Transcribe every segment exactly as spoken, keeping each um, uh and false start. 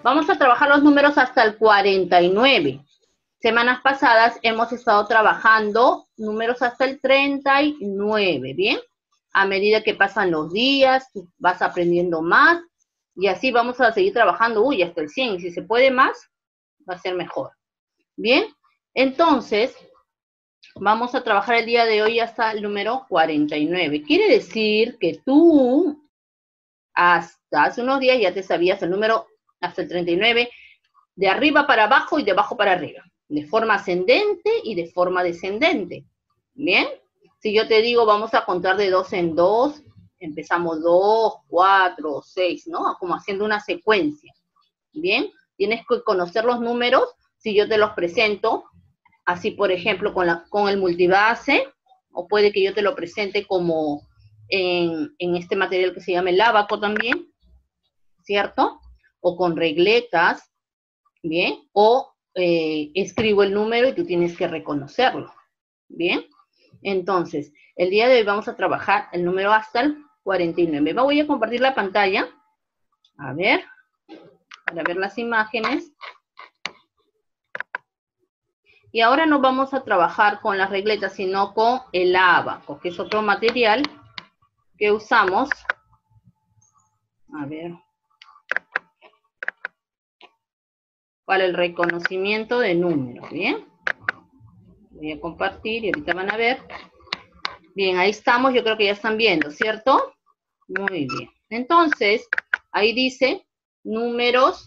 Vamos a trabajar los números hasta el cuarenta y nueve. Semanas pasadas hemos estado trabajando números hasta el treinta y nueve, ¿bien? A medida que pasan los días, vas aprendiendo más, y así vamos a seguir trabajando, uy, hasta el cien, y si se puede más, va a ser mejor. ¿Bien? Entonces, vamos a trabajar el día de hoy hasta el número cuarenta y nueve. Quiere decir que tú, hasta hace unos días, ya te sabías el número hasta el treinta y nueve, de arriba para abajo y de abajo para arriba, de forma ascendente y de forma descendente. ¿Bien? Si yo te digo, vamos a contar de dos en dos, empezamos dos, cuatro, seis, ¿no? Como haciendo una secuencia. ¿Bien? Tienes que conocer los números si yo te los presento, así por ejemplo con, la, con el multibase, o puede que yo te lo presente como en, en este material que se llama el ábaco también, ¿cierto? O con regletas, ¿bien? O eh, escribo el número y tú tienes que reconocerlo, ¿bien? Entonces, el día de hoy vamos a trabajar el número hasta el cuarenta y nueve. Voy a compartir la pantalla, a ver, para ver las imágenes. Y ahora no vamos a trabajar con las regletas, sino con el ábaco, que es otro material que usamos. A ver. Para el reconocimiento de números, ¿bien? Voy a compartir y ahorita van a ver. Bien, ahí estamos, yo creo que ya están viendo, ¿cierto? Muy bien. Entonces, ahí dice números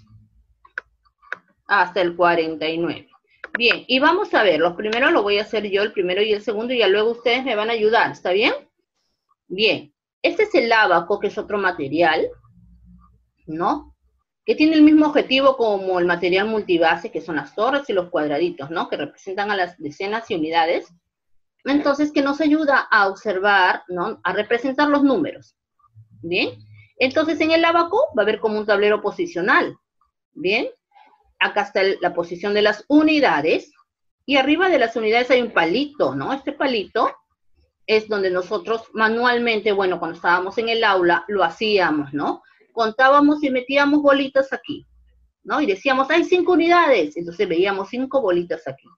hasta el cuarenta y nueve. Bien, y vamos a ver, los primeros lo voy a hacer yo, el primero y el segundo, y ya luego ustedes me van a ayudar, ¿está bien? Bien, este es el ábaco, que es otro material, ¿no? Que tiene el mismo objetivo como el material multibase, que son las torres y los cuadraditos, ¿no? Que representan a las decenas y unidades. Entonces, que nos ayuda a observar, ¿no? A representar los números, ¿bien? Entonces, en el ábaco va a haber como un tablero posicional, ¿bien? Acá está el, la posición de las unidades, y arriba de las unidades hay un palito, ¿no? Este palito es donde nosotros manualmente, bueno, cuando estábamos en el aula, lo hacíamos, ¿no? Contábamos y metíamos bolitas aquí, ¿no? Y decíamos, hay cinco unidades, entonces veíamos cinco bolitas aquí.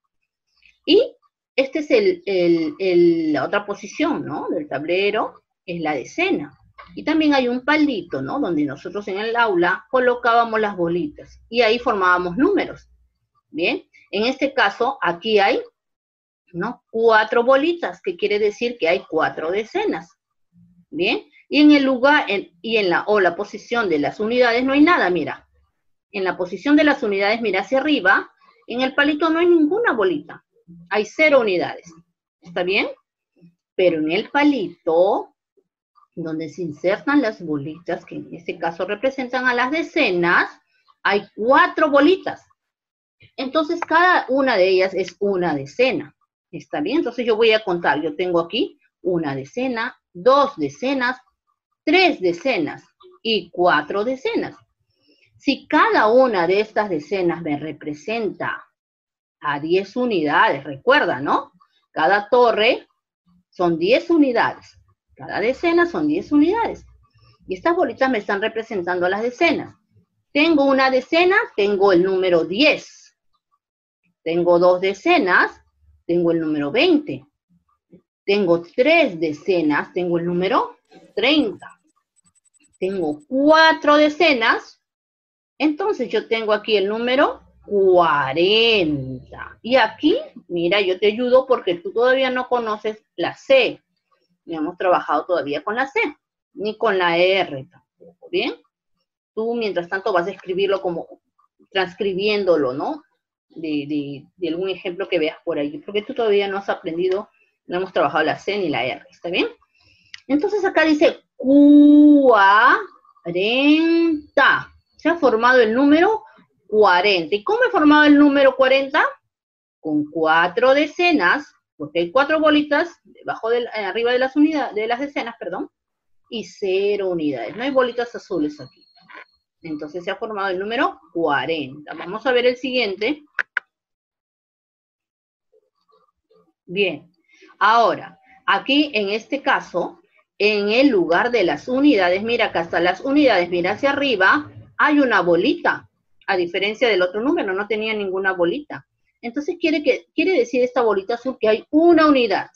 Y este es el, el, el, la otra posición, ¿no? Del tablero, es la decena. Y también hay un palito, ¿no? Donde nosotros en el aula colocábamos las bolitas y ahí formábamos números. Bien, en este caso, aquí hay, ¿no? Cuatro bolitas, que quiere decir que hay cuatro decenas. Bien, y en el lugar, en, y en la, o la posición de las unidades no hay nada, mira. En la posición de las unidades, mira hacia arriba, en el palito no hay ninguna bolita. Hay cero unidades. ¿Está bien? Pero en el palito, donde se insertan las bolitas, que en este caso representan a las decenas, hay cuatro bolitas. Entonces, cada una de ellas es una decena. ¿Está bien? Entonces yo voy a contar. Yo tengo aquí una decena, dos decenas, tres decenas y cuatro decenas. Si cada una de estas decenas me representa a diez unidades, recuerda, ¿no? Cada torre son diez unidades. Cada decena son diez unidades. Y estas bolitas me están representando a las decenas. Tengo una decena, tengo el número diez. Tengo dos decenas, tengo el número veinte. Tengo tres decenas, tengo el número treinta. Tengo cuatro decenas, entonces yo tengo aquí el número cuarenta. Y aquí, mira, yo te ayudo porque tú todavía no conoces la C. No hemos trabajado todavía con la C, ni con la R tampoco, ¿bien? Tú, mientras tanto, vas a escribirlo como transcribiéndolo, ¿no? De, de, de algún ejemplo que veas por ahí, porque tú todavía no has aprendido, no hemos trabajado la C ni la R, ¿está bien? Entonces acá dice cuarenta. Se ha formado el número cuarenta. ¿Y cómo he formado el número cuarenta? Con cuatro decenas, porque hay cuatro bolitas debajo del, arriba de las unidades, de las decenas, perdón, y cero unidades. No hay bolitas azules aquí. Entonces se ha formado el número cuarenta. Vamos a ver el siguiente. Bien. Ahora, aquí en este caso, en el lugar de las unidades, mira, acá están las unidades, mira hacia arriba, hay una bolita. A diferencia del otro número, no tenía ninguna bolita. Entonces quiere, que, quiere decir esta bolita azul que hay una unidad.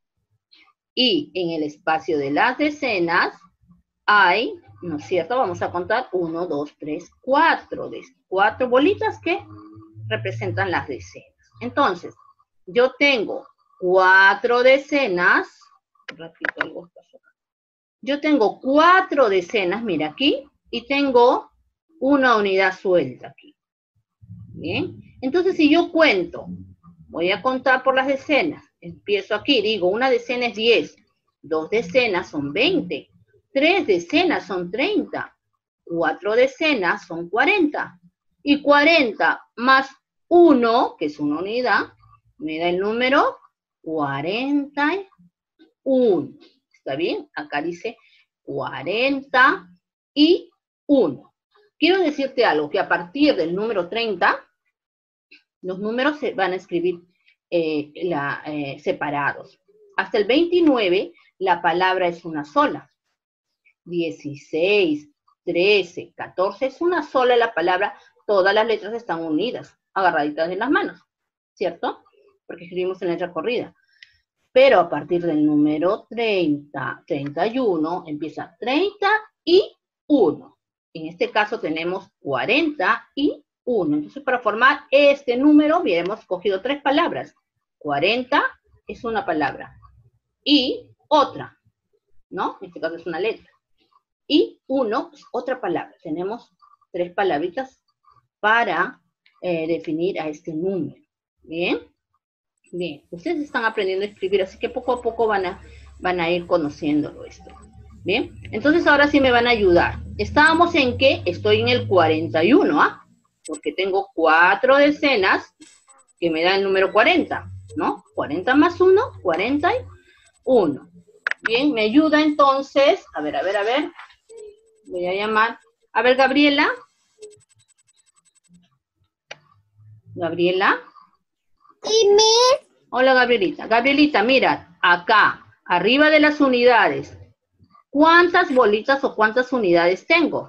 Y en el espacio de las decenas hay, ¿no es cierto? Vamos a contar uno, dos, tres, cuatro. Cuatro bolitas que representan las decenas. Entonces, yo tengo cuatro decenas. Repito algo. Yo tengo cuatro decenas, mira aquí, y tengo una unidad suelta aquí. Bien. Entonces, si yo cuento, voy a contar por las decenas. Empiezo aquí, digo, una decena es diez, dos decenas son veinte, tres decenas son treinta, cuatro decenas son cuarenta, y cuarenta más uno, que es una unidad, me da el número cuarenta y uno. ¿Está bien? Acá dice cuarenta y uno. Quiero decirte algo, que a partir del número treinta, los números se van a escribir eh, la, eh, separados. Hasta el veintinueve, la palabra es una sola. dieciséis, trece, catorce, es una sola la palabra. Todas las letras están unidas, agarraditas en las manos, ¿cierto? Porque escribimos en letra corrida. Pero a partir del número treinta, treinta y uno, empieza treinta y uno. En este caso tenemos cuarenta y uno. Entonces, para formar este número, hemos cogido tres palabras. cuarenta es una palabra. Y otra, ¿no? En este caso es una letra. Y uno es otra palabra. Tenemos tres palabritas para eh, definir a este número. ¿Bien? Bien, ustedes están aprendiendo a escribir, así que poco a poco van a, van a ir conociéndolo esto. Bien, entonces ahora sí me van a ayudar. Estábamos en que estoy en el cuarenta y uno, ¿ah? Porque tengo cuatro decenas que me dan el número cuarenta, ¿no? cuarenta más uno, cuarenta y uno. Bien, me ayuda entonces, a ver, a ver, a ver. Voy a llamar, a ver, Gabriela. Gabriela. Dime. Hola, Gabrielita. Gabrielita, mira, acá, arriba de las unidades, ¿cuántas bolitas o cuántas unidades tengo?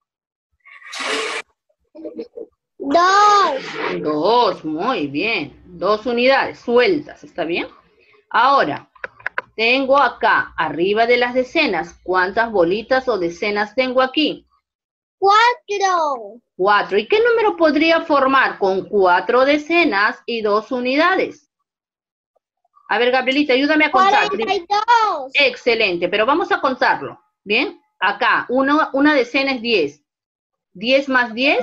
Dos. Dos, muy bien. Dos unidades sueltas, ¿está bien? Ahora, tengo acá, arriba de las decenas, ¿cuántas bolitas o decenas tengo aquí? Cuatro. Cuatro. ¿Y qué número podría formar con cuatro decenas y dos unidades? A ver, Gabrielita, ayúdame a contar. Cuarenta y dos. Excelente, pero vamos a contarlo. ¿Bien? Acá, uno, una decena es diez. ¿diez más diez?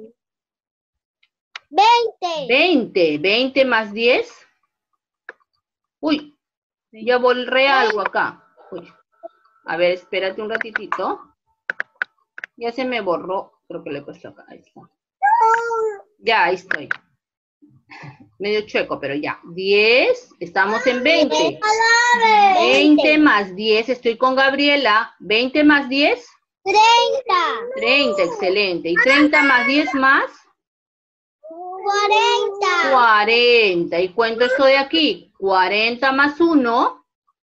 Veinte. veinte. veinte más diez. Uy, ya borré algo acá. Uy. A ver, espérate un ratitito. Ya se me borró. Creo que le he puesto acá. Ahí está. Ya, ahí estoy. Medio chueco, pero ya. diez. Estamos en veinte. veinte más diez. Estoy con Gabriela. veinte más diez. Treinta. treinta, excelente. ¿Y treinta más diez más? Cuarenta. cuarenta. Y cuento esto de aquí. cuarenta más uno.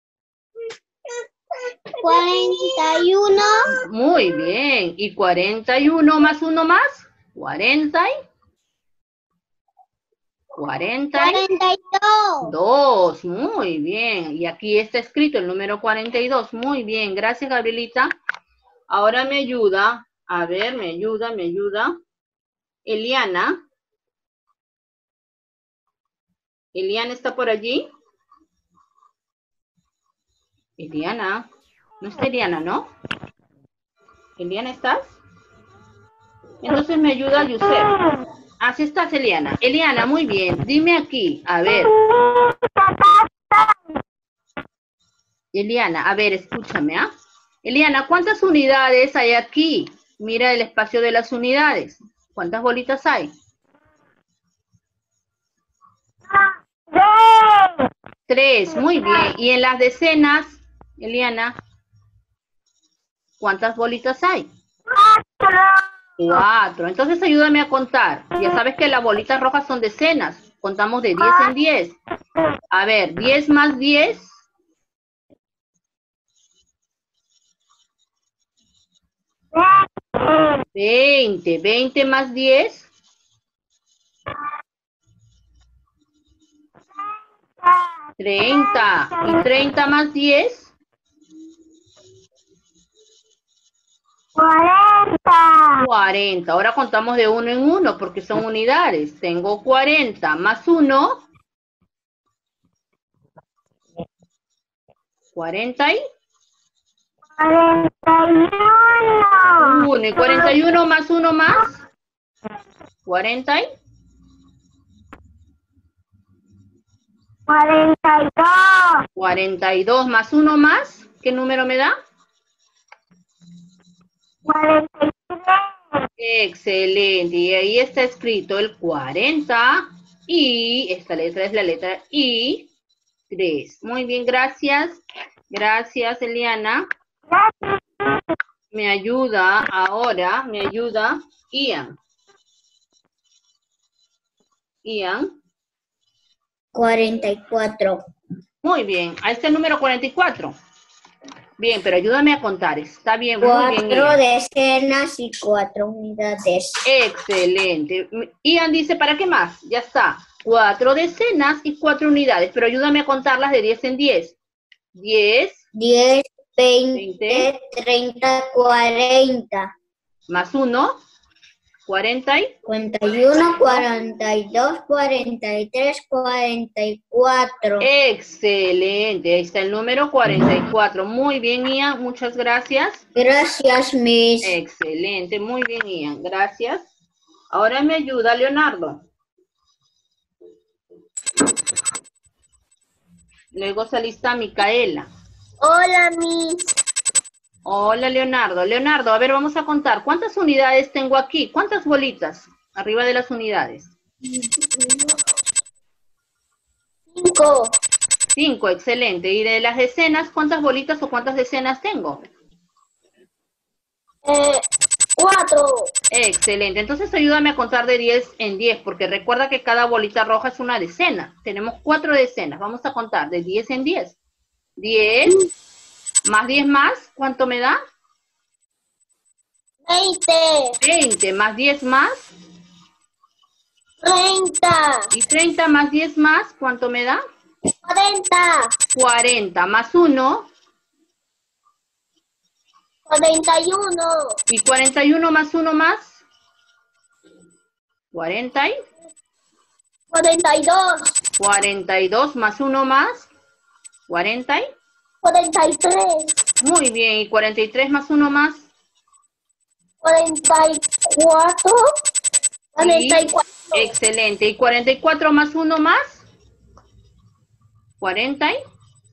Cuarenta y uno. Muy bien. ¿Y cuarenta y uno más uno más? cuarenta y... cuarenta Cuarenta y dos. dos. Muy bien. Y aquí está escrito el número cuarenta y dos. Muy bien. Gracias, Gabrielita. Ahora me ayuda. A ver, me ayuda, me ayuda. Eliana. Eliana está por allí. Eliana. No está Eliana, ¿no? Eliana, ¿estás? Entonces me ayuda Yusef. Así estás, Eliana. Eliana, muy bien. Dime aquí, a ver. Eliana, a ver, escúchame, ¿ah? Eliana, ¿cuántas unidades hay aquí? Mira el espacio de las unidades. ¿Cuántas bolitas hay? Tres, muy bien. ¿Y en las decenas, Eliana, cuántas bolitas hay? Cuatro. Entonces ayúdame a contar. Ya sabes que las bolitas rojas son decenas. Contamos de diez en diez. A ver, diez más diez. veinte. veinte más diez. treinta. Y treinta más diez. cuarenta. cuarenta. Ahora contamos de uno en uno porque son unidades. Tengo cuarenta más uno. cuarenta y cuarenta y uno. uno. Y cuarenta y uno más uno más. cuarenta y cuarenta y dos. cuarenta y dos más uno más. ¿Qué número me da? cuarenta y tres. Excelente. Y ahí está escrito el cuarenta. Y esta letra es la letra I. tres. Muy bien, gracias. Gracias, Eliana. Me ayuda ahora, me ayuda Ian. Ian. cuarenta y cuatro. Muy bien, a este número cuarenta y cuatro. Bien, pero ayúdame a contar. Está bien, muy bien, Cuatro Ian. decenas y cuatro unidades. Excelente. Ian dice, ¿para qué más? Ya está. Cuatro decenas y cuatro unidades, pero ayúdame a contarlas de diez en diez. diez. diez, veinte, veinte. treinta, cuarenta. Más uno. cuarenta y cuarenta y uno, cuarenta y dos, cuarenta y tres, cuarenta y cuatro. Excelente, ahí está el número cuarenta y cuatro. Muy bien, Ian, muchas gracias. Gracias, Miss. Excelente, muy bien, Ian, gracias. Ahora me ayuda Leonardo. Luego se alista Micaela. Hola, Miss. Hola, Leonardo. Leonardo, a ver, vamos a contar. ¿Cuántas unidades tengo aquí? ¿Cuántas bolitas arriba de las unidades? Cinco. Cinco, excelente. ¿Y de las decenas, cuántas bolitas o cuántas decenas tengo? Eh, cuatro. Excelente. Entonces ayúdame a contar de diez en diez, porque recuerda que cada bolita roja es una decena. Tenemos cuatro decenas. Vamos a contar de diez en diez. diez más diez más, ¿cuánto me da? Veinte. veinte más diez más. Treinta. Y treinta más diez más, ¿cuánto me da? Cuarenta. cuarenta más uno. Cuarenta y uno. Y cuarenta y uno más uno más. cuarenta y Cuarenta y dos. cuarenta y dos más uno más. cuarenta y Cuarenta y tres. Muy bien. Y cuarenta y tres más uno más. Cuarenta y cuatro. Cuarenta y cuatro. Excelente. ¿Y cuarenta y cuatro más uno más? cuarenta y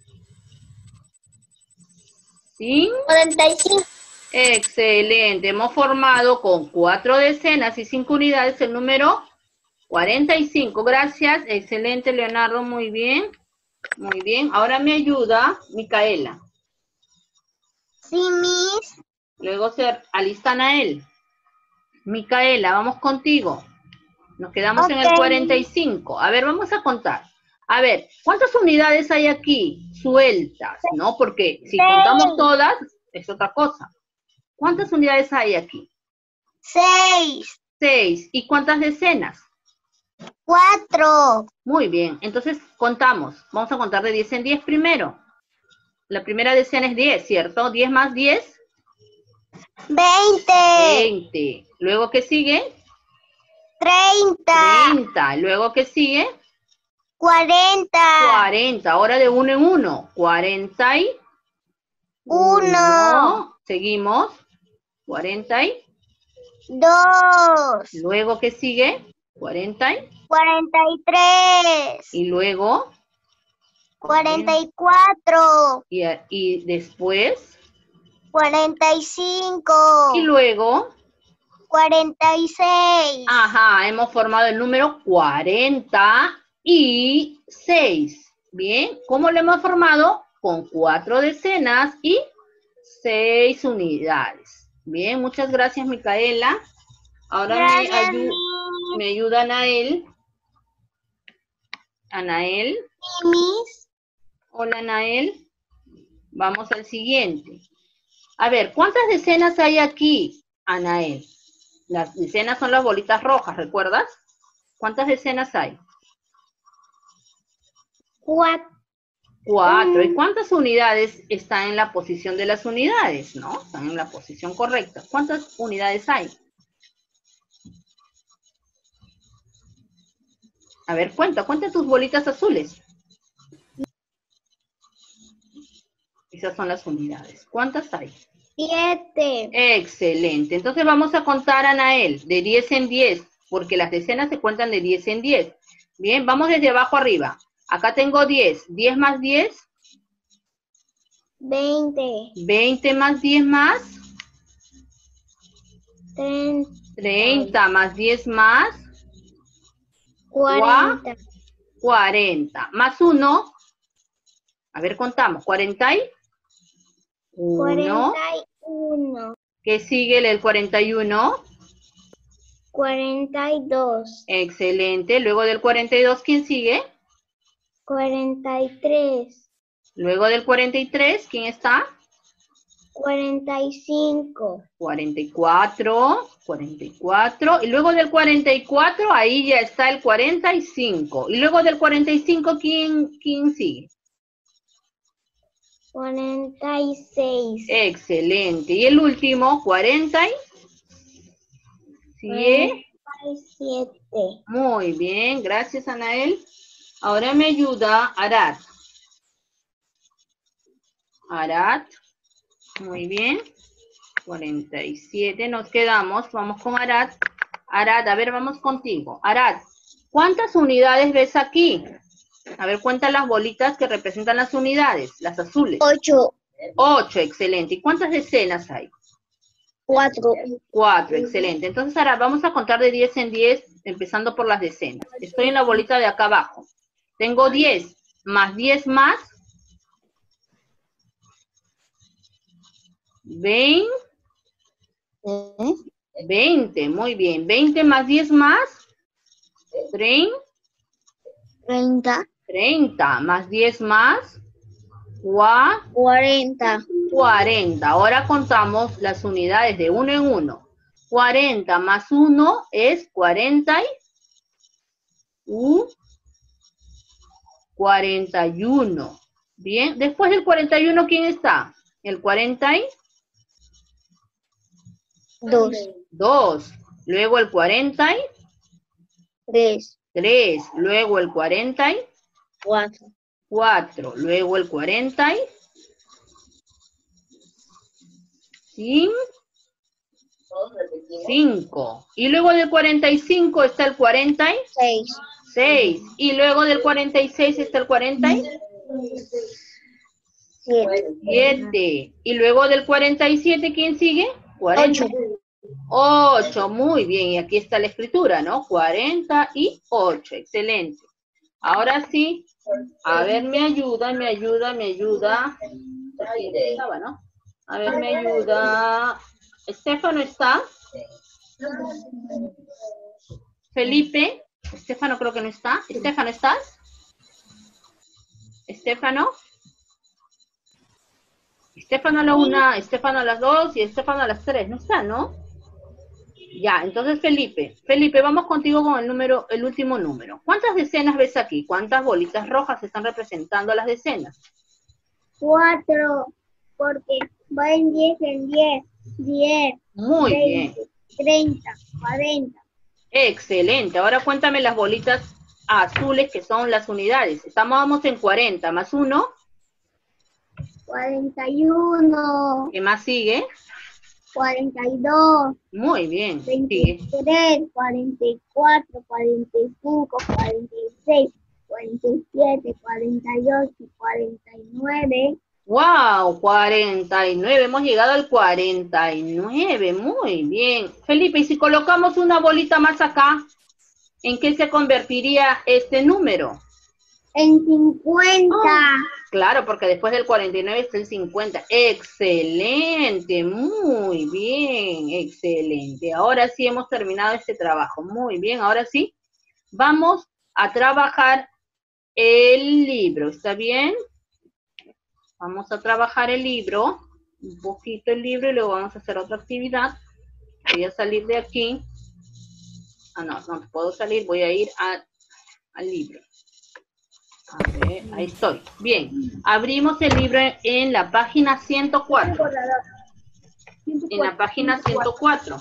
cinco. Cuarenta y cinco. Excelente. Hemos formado con cuatro decenas y cinco unidades el número cuarenta y cinco. Gracias. Excelente, Leonardo. Muy bien. Muy bien. Ahora me ayuda Micaela. Sí, Miss. Luego se alista Nael. Micaela, vamos contigo. Nos quedamos en el Ok. cuarenta y cinco. A ver, vamos a contar. A ver, ¿cuántas unidades hay aquí? Sueltas, ¿no? Porque si contamos todas, es otra cosa. ¿Cuántas unidades hay aquí? Seis. Seis. ¿Y cuántas decenas? Cuatro. Muy bien. Entonces, contamos. Vamos a contar de diez en diez primero. La primera decena es diez, ¿cierto? diez más diez. Veinte. veinte. Luego, ¿qué sigue? Treinta. treinta. Luego, ¿qué sigue? Cuarenta. cuarenta. Ahora de uno en uno. cuarenta y Uno. Seguimos. cuarenta y Dos. Luego, ¿qué sigue? cuarenta y Cuarenta y tres. Y luego. Cuarenta y cuatro. Y, y después. Cuarenta y cinco. Y luego. Cuarenta y seis. Ajá, hemos formado el número cuarenta y seis. Bien, ¿cómo lo hemos formado? Con cuatro decenas y seis unidades. Bien, muchas gracias, Micaela. Ahora me, Gracias, ayu Miss. me ayuda Anael. Anael. Miss. Hola, Anael. Vamos al siguiente. A ver, ¿cuántas decenas hay aquí? Anael. Las decenas son las bolitas rojas, ¿recuerdas? ¿Cuántas decenas hay? Cuatro. Cuatro. ¿Y cuántas unidades están en la posición de las unidades? ¿No? Están en la posición correcta. ¿Cuántas unidades hay? A ver, cuenta, cuenta tus bolitas azules. Esas son las unidades. ¿Cuántas hay? Siete. Excelente. Entonces vamos a contar, Anael, de diez en diez, porque las decenas se cuentan de diez en diez. Bien, vamos desde abajo arriba. Acá tengo diez. diez más diez. Veinte. veinte más diez más. Treinta. treinta más diez más. Cuarenta. cuarenta. Más uno. A ver, contamos. cuarenta y uno. Cuarenta y uno. ¿Qué sigue el cuarenta y uno? Cuarenta y dos. Excelente. Luego del cuarenta y dos, ¿quién sigue? Cuarenta y tres. Luego del cuarenta y tres, ¿quién está? Cuarenta y cinco. cuarenta y cuatro, cuarenta y cuatro, y luego del cuarenta y cuatro, ahí ya está el cuarenta y cinco. Y luego del cuarenta y cinco, ¿quién, quién sigue? Cuarenta y seis. Excelente. Y el último, cuarenta y siete. Siete. Muy bien, gracias, Anael. Ahora me ayuda Arat. Arat, muy bien. cuarenta y siete, nos quedamos. Vamos con Arat. Arat, a ver, vamos contigo. Arat, ¿cuántas unidades ves aquí? A ver, cuenta las bolitas que representan las unidades, las azules. Ocho. Ocho, excelente. ¿Y cuántas decenas hay? Cuatro. Cuatro, excelente. Entonces, ahora vamos a contar de diez en diez, empezando por las decenas. Estoy en la bolita de acá abajo. Tengo diez, más diez más. veinte. veinte, muy bien. veinte más diez más. treinta. Treinta. treinta más diez más. Cuarenta. cuarenta. Ahora contamos las unidades de uno en uno. cuarenta más uno es cuarenta y uno. cuarenta y uno. Bien, después del cuarenta y uno, ¿quién está? El cuarenta y Dos. dos. Luego el cuarenta y Tres. tres. Luego el cuarenta y Cuatro. cuatro. Luego el cuarenta y cinco. Y luego del cuarenta y cinco está el cuarenta y Seis. seis. Y luego del cuarenta y seis está el cuarenta y Siete. siete. Y luego del cuarenta y siete, ¿quién sigue? cuarenta. ocho, muy bien. Y aquí está la escritura, ¿no? cuarenta y ocho, excelente. Ahora sí, a ver, me ayuda, me ayuda, me ayuda. Aquí estaba, ¿no? A ver, me ayuda. ¿Estefano está? Felipe. Estefano creo que no está. ¿Estefano estás? ¿Estefano? Estefano a la una, Estefano a las dos y Estefano a las tres. No está, ¿no? Ya, entonces Felipe. Felipe, vamos contigo con el número, el último número. ¿Cuántas decenas ves aquí? ¿Cuántas bolitas rojas están representando las decenas? Cuatro. Porque va en diez en diez. Diez. Muy bien. Treinta. Cuarenta. Excelente. Ahora cuéntame las bolitas azules que son las unidades. Estamos vamos en cuarenta más uno. Cuarenta y uno. ¿Qué más sigue? Cuarenta y dos. Muy bien. Sigue. Veintitrés. Cuarenta y cuatro. Cuarenta y cinco. Cuarenta y seis. Cuarenta y siete. Cuarenta y ocho. Cuarenta y nueve. ¡Wow! cuarenta y nueve. Hemos llegado al cuarenta y nueve. Muy bien. Felipe, ¿y si colocamos una bolita más acá? ¿En qué se convertiría este número? En cincuenta. Oh, claro, porque después del cuarenta y nueve está el cincuenta. Excelente, muy bien, excelente. Ahora sí hemos terminado este trabajo. Muy bien, ahora sí. Vamos a trabajar el libro, ¿está bien? Vamos a trabajar el libro, un poquito el libro y luego vamos a hacer otra actividad. Voy a salir de aquí. Ah, no, no puedo salir, voy a ir a, al libro. A ver, ahí estoy. Bien, abrimos el libro en la página ciento cuatro. En la página ciento cuatro.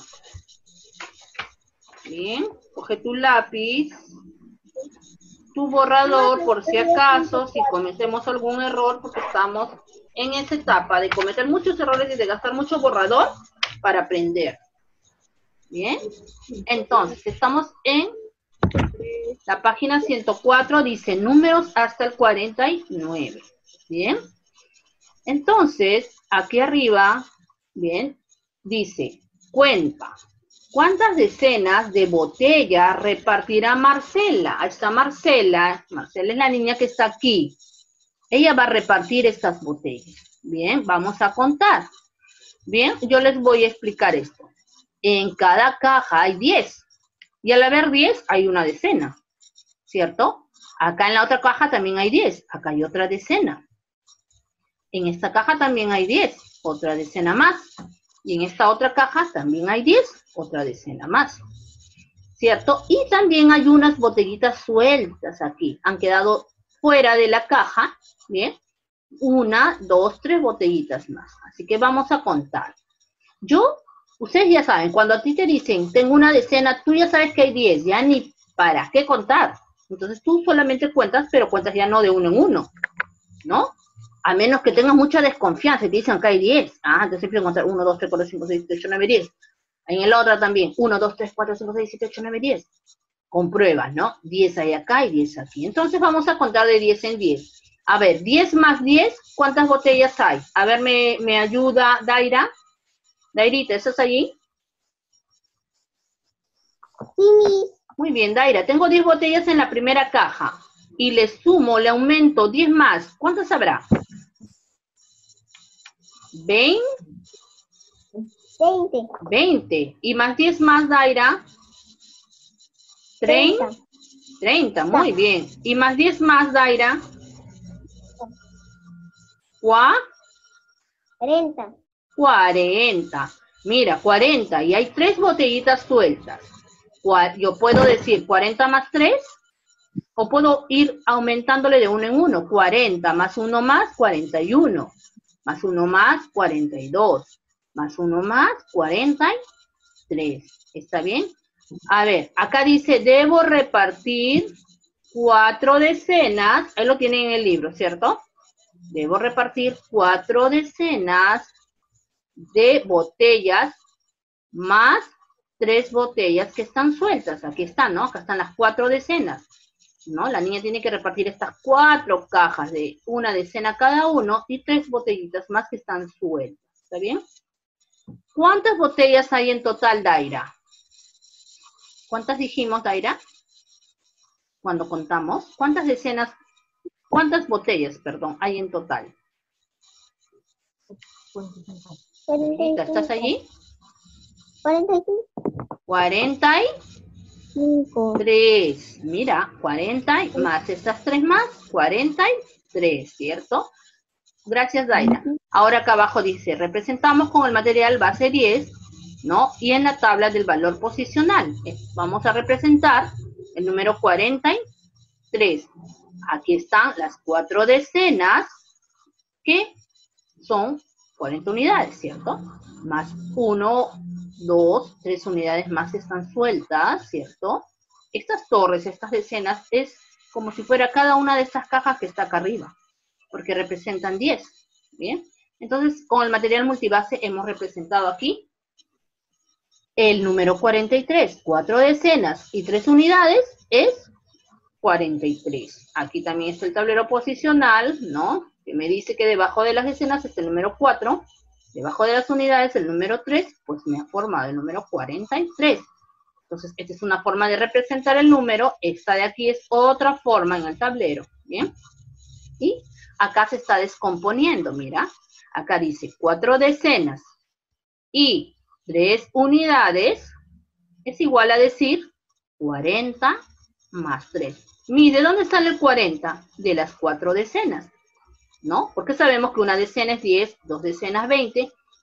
Bien, coge tu lápiz, tu borrador, por si acaso, si cometemos algún error, porque estamos en esa etapa de cometer muchos errores y de gastar mucho borrador para aprender. Bien, entonces, estamos en la página ciento cuatro, dice números hasta el cuarenta y nueve. Bien, entonces, aquí arriba, bien, dice, cuenta. ¿Cuántas decenas de botellas repartirá Marcela? Ahí está Marcela. Marcela es la niña que está aquí. Ella va a repartir estas botellas. Bien, vamos a contar. Bien, yo les voy a explicar esto. En cada caja hay diez. Y al haber diez, hay una decena. ¿Cierto? Acá en la otra caja también hay diez. Acá hay otra decena. En esta caja también hay diez. Otra decena más. Y en esta otra caja también hay diez. Otra decena más, ¿cierto? Y también hay unas botellitas sueltas aquí, han quedado fuera de la caja, ¿bien? Una, dos, tres botellitas más, así que vamos a contar. Yo, ustedes ya saben, cuando a ti te dicen, tengo una decena, tú ya sabes que hay diez, ya ni para qué contar. Entonces tú solamente cuentas, pero cuentas ya no de uno en uno, ¿no? A menos que tengas mucha desconfianza y te dicen que hay diez. Ah, entonces siempre contar uno, dos, tres, cuatro, cinco, seis, siete, ocho, nueve, diez. En el otro también, uno, dos, tres, cuatro, cinco, seis, siete, ocho, nueve, diez. Compruebas, ¿no? diez hay acá y diez aquí. Entonces vamos a contar de diez en diez. A ver, diez más diez, ¿cuántas botellas hay? A ver, ¿me, me ayuda Daira? Dairita, ¿estás allí? Sí. Muy bien, Daira. Tengo diez botellas en la primera caja. Y le sumo, le aumento diez más. ¿Cuántas habrá? ¿veinte? veinte. veinte. ¿Y más diez más, Daira? treinta. treinta, muy bien. ¿Y más diez más, Daira? ¿Cuá? cuarenta. cuarenta. Mira, cuarenta. Y hay tres botellitas sueltas. Yo puedo decir cuarenta más tres, o puedo ir aumentándole de uno en uno. cuarenta más uno más, cuarenta y uno. Más uno más, cuarenta y dos. Más uno más, cuarenta y tres. ¿Está bien? A ver, acá dice, debo repartir cuatro decenas. Ahí lo tienen en el libro, ¿cierto? Debo repartir cuatro decenas de botellas más tres botellas que están sueltas. Aquí están, ¿no? Acá están las cuatro decenas, ¿no? La niña tiene que repartir estas cuatro cajas de una decena cada uno y tres botellitas más que están sueltas. ¿Está bien? ¿Cuántas botellas hay en total, Daira? ¿Cuántas dijimos, Daira? Cuando contamos. ¿Cuántas decenas, cuántas botellas, perdón, hay en total? ¿Estás allí? cuarenta y cinco. cuarenta y tres. Mira, cuarenta y más estas tres más, cuarenta y tres, ¿cierto? Gracias, Daira. Ahora acá abajo dice, representamos con el material base diez, ¿no? Y en la tabla del valor posicional, vamos a representar el número cuarenta y tres. Aquí están las cuatro decenas, que son cuarenta unidades, ¿cierto? Más uno, dos, tres unidades más están sueltas, ¿cierto? Estas torres, estas decenas, es como si fuera cada una de estas cajas que está acá arriba, porque representan diez, ¿bien? Entonces, con el material multibase hemos representado aquí el número cuarenta y tres. Cuatro decenas y tres unidades es cuarenta y tres. Aquí también está el tablero posicional, ¿no? Que me dice que debajo de las decenas está el número cuatro, debajo de las unidades el número tres, pues me ha formado el número cuarenta y tres. Entonces, esta es una forma de representar el número, esta de aquí es otra forma en el tablero, ¿bien? Y acá se está descomponiendo, mira. Acá dice cuatro decenas y tres unidades es igual a decir cuarenta más tres. Mire, ¿dónde sale el cuarenta? De las cuatro decenas, ¿no? Porque sabemos que una decena es diez, dos decenas veinte,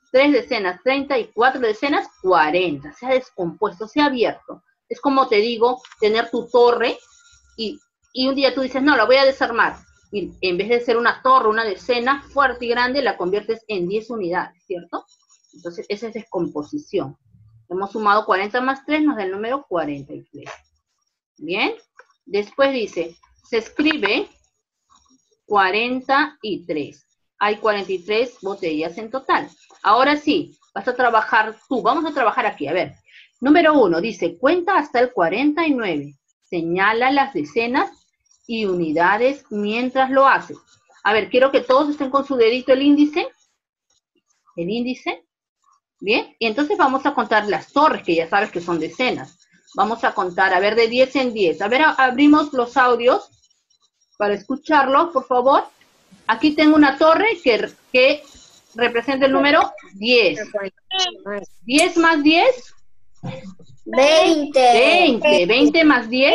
tres decenas, treinta y cuatro decenas, cuarenta. Se ha descompuesto, se ha abierto. Es como te digo, tener tu torre y, y un día tú dices, no, la voy a desarmar. Y en vez de ser una torre, una decena fuerte y grande, la conviertes en diez unidades, ¿cierto? Entonces, esa es descomposición. Hemos sumado cuarenta más tres, nos da el número cuarenta y tres. Bien. Después dice, se escribe cuarenta y tres. Hay cuarenta y tres botellas en total. Ahora sí, vas a trabajar tú. Vamos a trabajar aquí. A ver. Número uno, dice, cuenta hasta el cuarenta y nueve. Señala las decenas y unidades mientras lo haces. A ver, quiero que todos estén con su dedito el índice. El índice. Bien. Y entonces vamos a contar las torres, que ya sabes que son decenas. Vamos a contar, a ver, de diez en diez. A ver, abrimos los audios para escucharlos, por favor. Aquí tengo una torre que, que representa el número diez. diez más diez. veinte. veinte. veinte más diez.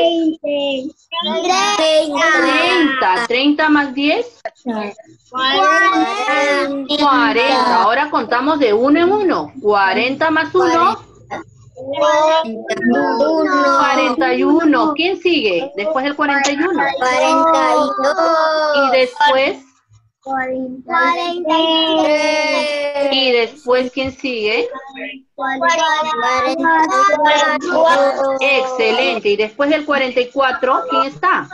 treinta. treinta más diez. cuarenta. Ahora contamos de uno en uno. cuarenta más uno. cuarenta y uno. ¿Quién sigue? Después del cuarenta y uno. cuarenta y dos. Y después. cuarenta y tres. Y después, ¿quién sigue? cuarenta y cuatro. Excelente. Y después del cuarenta y cuatro, ¿quién está?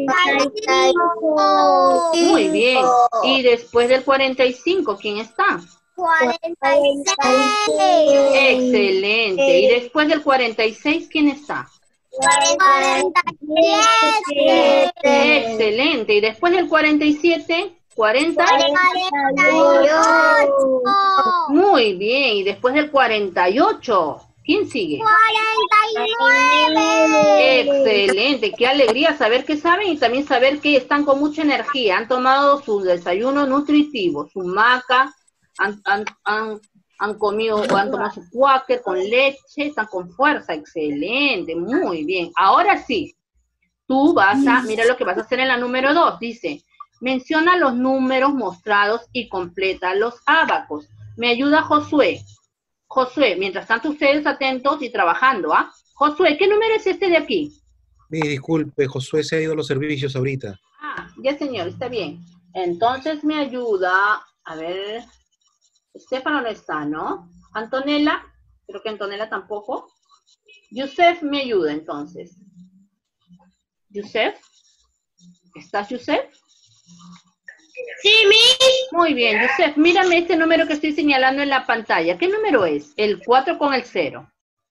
Muy bien. Y después del cuarenta y cinco, ¿quién está? cuarenta y seis. Excelente. Y después del cuarenta y seis, ¿quién está? cuarenta y siete. Excelente. Y después del cuarenta y siete, cuarenta. cuarenta y ocho. Muy bien. Y después del cuarenta y ocho, ¿quién sigue? cuarenta y nueve. Excelente. Qué alegría saber que saben y también saber que están con mucha energía. Han tomado su desayuno nutritivo, su maca, han, han, han, han comido o han tomado su cuáquer con leche, están con fuerza. Excelente. Muy bien. Ahora sí, tú vas a, mira lo que vas a hacer en la número dos. Dice, menciona los números mostrados y completa los ábacos. Me ayuda Josué. Josué, mientras tanto ustedes atentos y trabajando, ¿ah? Josué, ¿qué número es este de aquí? Mi disculpe, Josué se ha ido a los servicios ahorita. Ah, ya señor, está bien. Entonces me ayuda, a ver, Estefano no está, ¿no? Antonella, creo que Antonella tampoco. Yusef me ayuda entonces. Yusef, ¿estás Yusef? Sí, Miss. Muy bien, Yusef, mírame este número que estoy señalando en la pantalla. ¿Qué número es? El cuatro con el cero.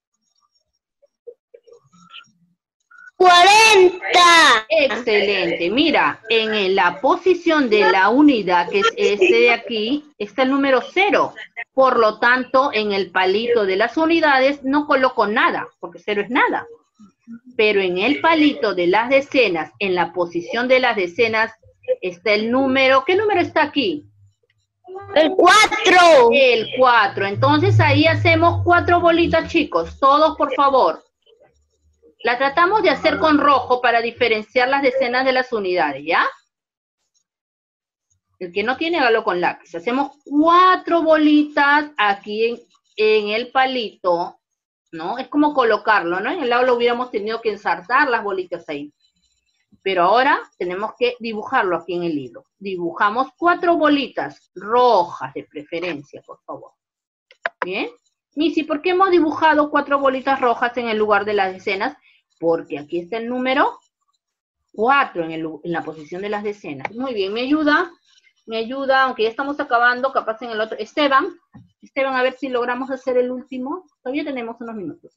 cuarenta. Excelente. Mira, en la posición de la unidad, que es este de aquí, está el número cero. Por lo tanto, en el palito de las unidades no coloco nada, porque cero es nada. Pero en el palito de las decenas, en la posición de las decenas, está el número. ¿Qué número está aquí? El cuatro. El cuatro. Entonces ahí hacemos cuatro bolitas, chicos. Todos, por favor. La tratamos de hacer con rojo para diferenciar las decenas de las unidades, ¿ya? El que no tiene, hágalo con lápiz. Hacemos cuatro bolitas aquí en, en el palito, ¿no? Es como colocarlo, ¿no? En el aula hubiéramos tenido que ensartar las bolitas ahí. Pero ahora tenemos que dibujarlo aquí en el libro. Dibujamos cuatro bolitas rojas de preferencia, por favor. ¿Bien? Missy, ¿por qué hemos dibujado cuatro bolitas rojas en el lugar de las decenas? Porque aquí está el número cuatro en, el, en la posición de las decenas. Muy bien, ¿me ayuda? Me ayuda, aunque ya estamos acabando, capaz en el otro. Esteban, Esteban, a ver si logramos hacer el último. Todavía tenemos unos minutos.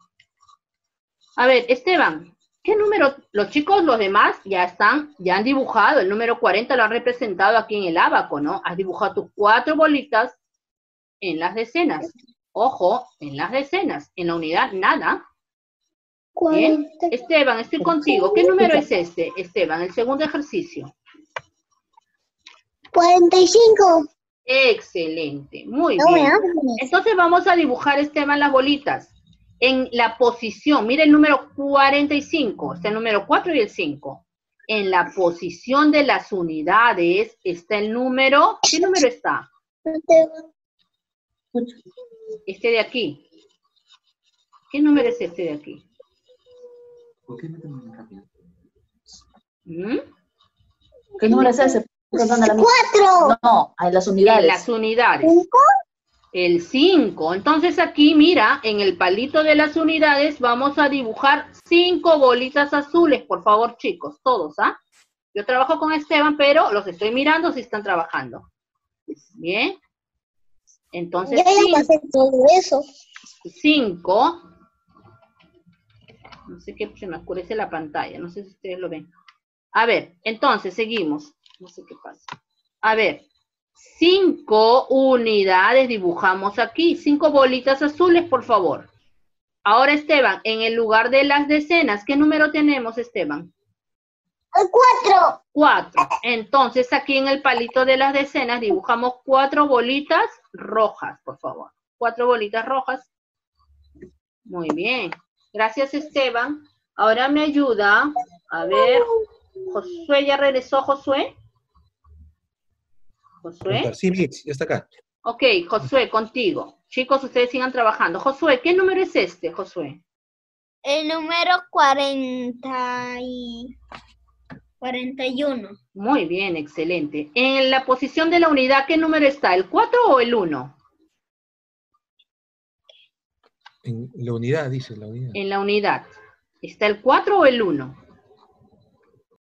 A ver, Esteban, ¿qué número? Los chicos, los demás, ya están, ya han dibujado. El número cuarenta lo han representado aquí en el ábaco, ¿no? Has dibujado tus cuatro bolitas en las decenas. Ojo, en las decenas. En la unidad, nada. Bien. Esteban, estoy contigo. ¿Qué número es este, Esteban? El segundo ejercicio. cuarenta y cinco. Excelente. Muy bien. Entonces vamos a dibujar, Esteban, las bolitas. En la posición, mira el número cuarenta y cinco. Está el número cuatro y el cinco. En la posición de las unidades está el número... ¿Qué número está? escucho. Este de aquí. ¿Qué número es este de aquí? ¿Por qué no te mueves rápido? ¿Mm? ¿Qué número es ese? Preguntando a la misma. Cuatro. No, hay las En unidades. las unidades. Cinco. El cinco. Entonces aquí, mira, en el palito de las unidades vamos a dibujar cinco bolitas azules, por favor, chicos, todos, ¿ah? Yo trabajo con Esteban, pero los estoy mirando si están trabajando. Bien. Entonces, Ya ya pasé todo eso. cinco. No sé qué, se me oscurece la pantalla, no sé si ustedes lo ven. A ver, entonces, seguimos. No sé qué pasa. A ver, cinco unidades dibujamos aquí, cinco bolitas azules, por favor. Ahora, Esteban, en el lugar de las decenas, ¿qué número tenemos, Esteban? Cuatro. Cuatro. Entonces, aquí en el palito de las decenas dibujamos cuatro bolitas rojas, por favor. Cuatro bolitas rojas. Muy bien. Gracias, Esteban. Ahora me ayuda. A ver, Josué, ¿ya regresó, Josué? ¿Josué? Sí, Mitch, ya está acá. Ok, Josué, contigo. Chicos, ustedes sigan trabajando. Josué, ¿qué número es este, Josué? El número cuarenta y cuarenta y uno. Muy bien, excelente. En la posición de la unidad, ¿qué número está? ¿El cuatro o el uno? En la unidad, dice, la unidad. En la unidad. ¿Está el cuatro o el uno?